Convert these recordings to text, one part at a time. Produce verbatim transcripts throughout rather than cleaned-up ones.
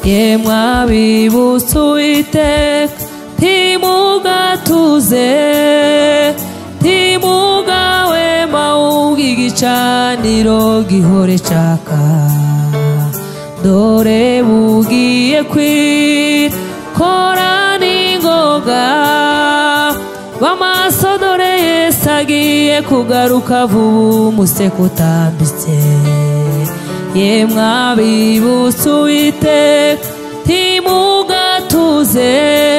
yemwe abibutse Uwiteka ntimugatuze ntimugahwema ubwo igicaniro gihore caka dore bugiye kwira kora n'ingoga b'amaso dore Yesu agiye kugaruka vuba umuseke utambitse yemwe abibutse Uwiteka ntimugatuze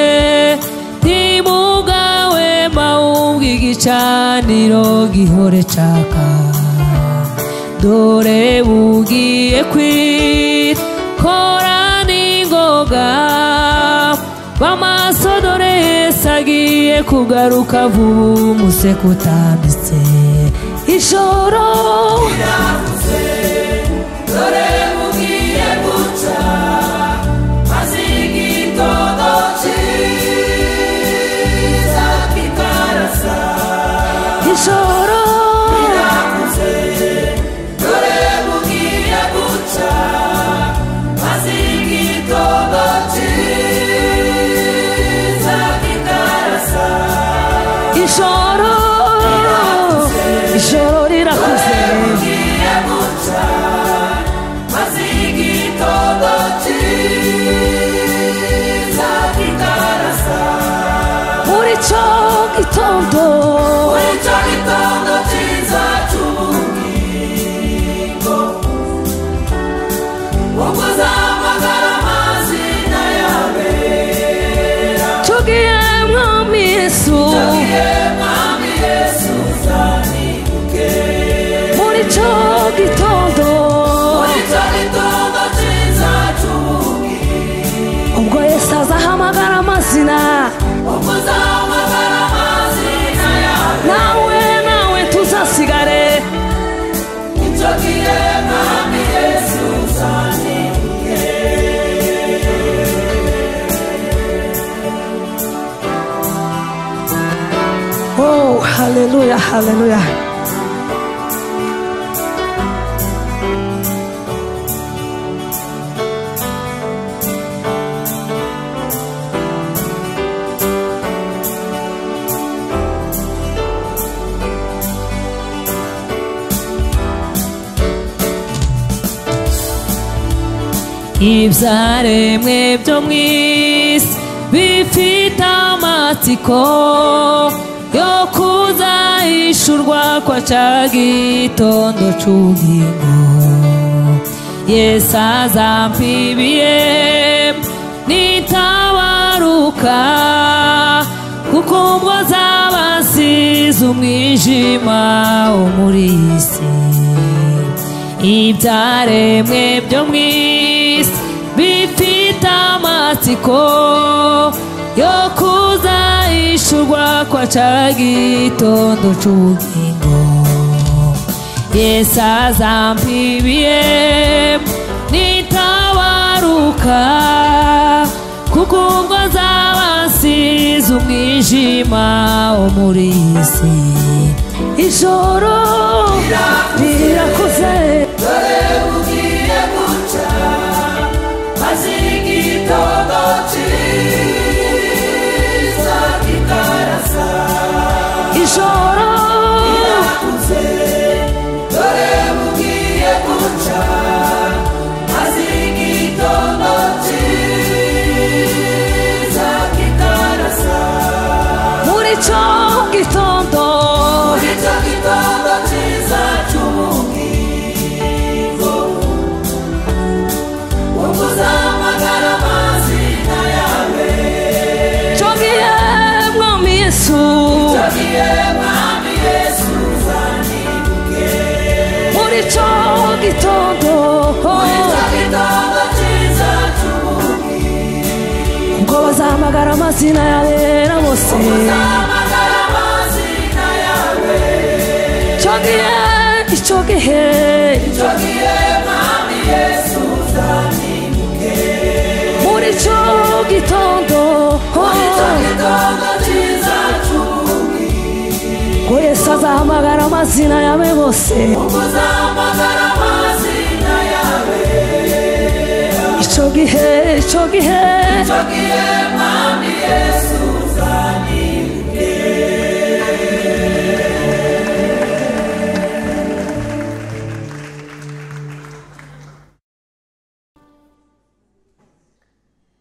ntimugahwema ubwo igicaniro gihore caka dore bugiye kwira kora n'ingoga b'amaso dore Yesu agiye kugaruka vuba umuseke utambitse ijoro rirakuze dore bugiye guca maze igitondo cyiza kikarasa ijoro rirakuze dore bugiye guca maze igitondo cyiza kikarasa ijoro ijoro rirakuze bugiye guca maze igitondo cyiza kikarasa muri cyo gitondo muri cyo gitondo cyiza cy'ubugingo ubwo uzamagara amazina y'abera tugiye mwami Yesu tugiye mwami Yesu uzanibuke muri cyo gitondo muri cyo gitondo cyiza cy'ubugingo ubwo Yesu azahamagara amazina ubwo uzahamagara amazina yawe nawe nawe tuzasigare icyo gihe mwami Yesu uzanibuke oh haleluya haleluya ibyaremwe byo mu isi bifite amatsiko yo kuzahishurwa kwa cya gitondo cy'ubugingo Yesu azampibiye nitabaruka kuko ubwo zabasize umwijima wo muri iyi si ibyaremwe byo mu isi bifite amatsiko yo kuzahishurwa kwa cya gitondo cy'ubugingo Yesu azampibiye nitabaruka kuko ubwo zabasize umwijima wo muri iyi si ijoro rirakuze dore bugiye guca maze igitondo cyiza kikarasa ijoro rirakuze dore bugiye guca maze igitondo cyiza kikarasa muri cyo gitondo muri cyo gitondo cyiza cy'ubugingo ubwo uzamagara amazina yawe cyogiye mwami Yesu cyogiye mwami Yesu uzanibuke muri cyo gitondo muri cyo gitondo cyiza cy'ubugingo ubwo bazamagara amazina y'abera bose uzamagara amazina yawe cyogiye icyo gihe icyo gihe mwami Yesu uzanibuke muri cyo gitondo muri cyo gitondo cyiza cy'ubugingo Yesu azahamagara amazina yawe bose ubwo uzahamagara amazina yawe icyo gihe icyo gihe icyo gihe mwami Yesu